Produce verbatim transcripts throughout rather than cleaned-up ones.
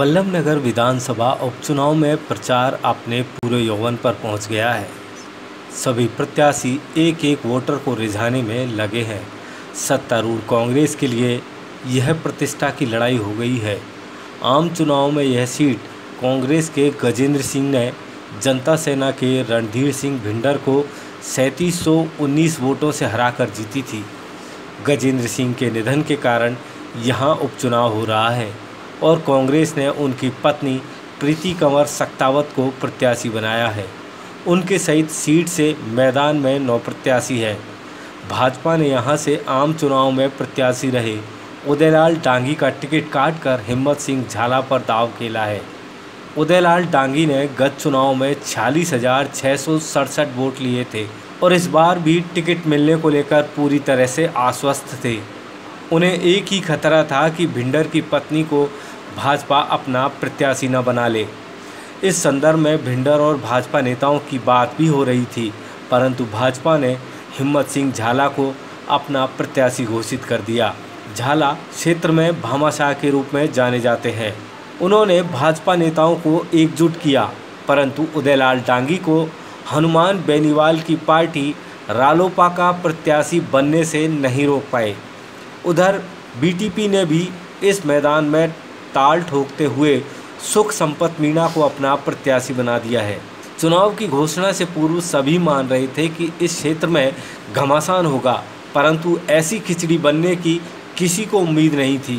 वल्लभनगर विधानसभा उपचुनाव में प्रचार अपने पूरे यौवन पर पहुंच गया है। सभी प्रत्याशी एक एक वोटर को रिझाने में लगे हैं। सत्तारूढ़ कांग्रेस के लिए यह प्रतिष्ठा की लड़ाई हो गई है। आम चुनाव में यह सीट कांग्रेस के गजेंद्र सिंह ने जनता सेना के रणधीर सिंह भिंडर को सैंतीस सौ उन्नीस वोटों से हराकर जीती थी। गजेंद्र सिंह के निधन के कारण यहां उपचुनाव हो रहा है और कांग्रेस ने उनकी पत्नी प्रीति कंवर सक्तावत को प्रत्याशी बनाया है। उनके सहित सीट से मैदान में नौ प्रत्याशी हैं। भाजपा ने यहां से आम चुनाव में प्रत्याशी रहे उदयलाल डांगी का टिकट काटकर हिम्मत सिंह झाला पर दाव खेला है। उदयलाल डांगी ने गत चुनाव में छियालीस हजार छः सौ सड़सठ वोट लिए थे और इस बार भी टिकट मिलने को लेकर पूरी तरह से आश्वस्त थे। उन्हें एक ही खतरा था कि भिंडर की पत्नी को भाजपा अपना प्रत्याशी न बना ले। इस संदर्भ में भिंडर और भाजपा नेताओं की बात भी हो रही थी, परंतु भाजपा ने हिम्मत सिंह झाला को अपना प्रत्याशी घोषित कर दिया। झाला क्षेत्र में भामाशाह के रूप में जाने जाते हैं। उन्होंने भाजपा नेताओं को एकजुट किया, परंतु उदयलाल डांगी को हनुमान बेनीवाल की पार्टी रालोपा का प्रत्याशी बनने से नहीं रोक पाए। उधर बीटीपी ने भी इस मैदान में ताल ठोकते हुए सुख संपत मीणा को अपना प्रत्याशी बना दिया है। चुनाव की घोषणा से पूर्व सभी मान रहे थे कि इस क्षेत्र में घमासान होगा, परंतु ऐसी खिचड़ी बनने की किसी को उम्मीद नहीं थी।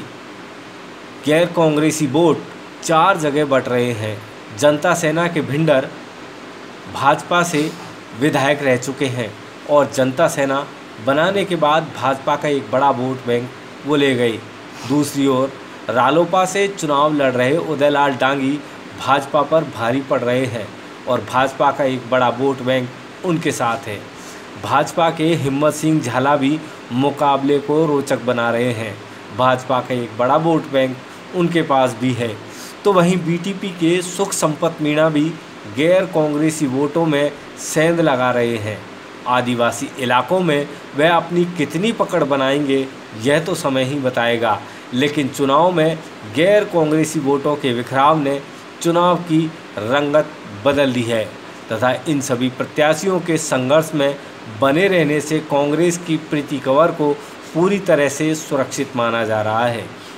गैर कांग्रेसी वोट चार जगह बट रहे हैं। जनता सेना के भिंडर भाजपा से विधायक रह चुके हैं और जनता सेना बनाने के बाद भाजपा का एक बड़ा वोट बैंक वो ले गई। दूसरी ओर रालोपा से चुनाव लड़ रहे उदयलाल डांगी भाजपा पर भारी पड़ रहे हैं और भाजपा का एक बड़ा वोट बैंक उनके साथ है। भाजपा के हिम्मत सिंह झाला भी मुकाबले को रोचक बना रहे हैं। भाजपा का एक बड़ा वोट बैंक उनके पास भी है। तो वहीं बीटीपी के सुख संपत मीणा भी गैर कांग्रेसी वोटों में सेंध लगा रहे हैं। आदिवासी इलाकों में वह अपनी कितनी पकड़ बनाएंगे यह तो समय ही बताएगा, लेकिन चुनाव में गैर कांग्रेसी वोटों के बिखराव ने चुनाव की रंगत बदल दी है तथा इन सभी प्रत्याशियों के संघर्ष में बने रहने से कांग्रेस की प्रीति कंवर को पूरी तरह से सुरक्षित माना जा रहा है।